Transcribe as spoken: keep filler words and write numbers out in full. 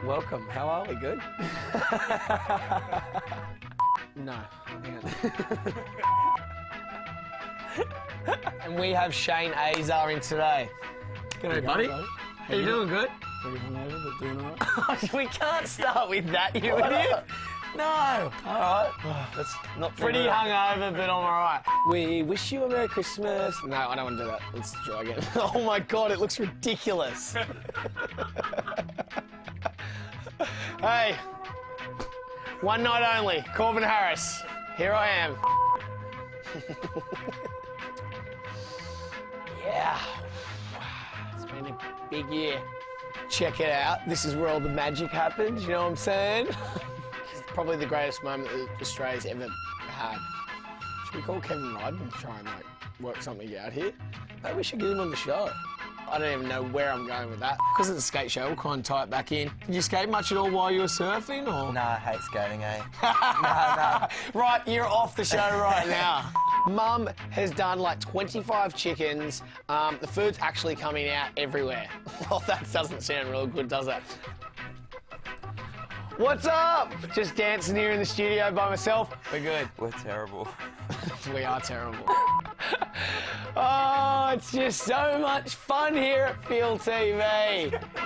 Welcome. How are we? Good? No. And we have Shane Azar in today. G'day, buddy. Buddy. How you doing? Good? Pretty hungover, but doing all right. We can't start with that, you idiot. No. All right. That's not too Pretty bad. hungover, but I'm alright. We wish you a Merry Christmas. No, I don't want to do that. Let's try again. Oh my God, it looks ridiculous. Hey, one night only, Corbin Harris. Here I am. Yeah. It's been a big year. Check it out. This is where all the magic happens, you know what I'm saying? It's probably the greatest moment that Australia's ever had. Should we call Kevin Ryden and try and like work something out here? Maybe we should get him on the show. I don't even know where I'm going with that. Because it's a skate show, we'll kind of tie it back in. Did you skate much at all while you were surfing, or? Nah, I hate skating, eh? nah, nah. Right, you're off the show right now. Mum has done like twenty-five chickens. Um, the food's actually coming out everywhere. Well, that doesn't sound real good, does it? What's up? Just dancing here in the studio by myself. We're good. We're terrible. We are terrible. Oh, it's just so much fun here at Field T V.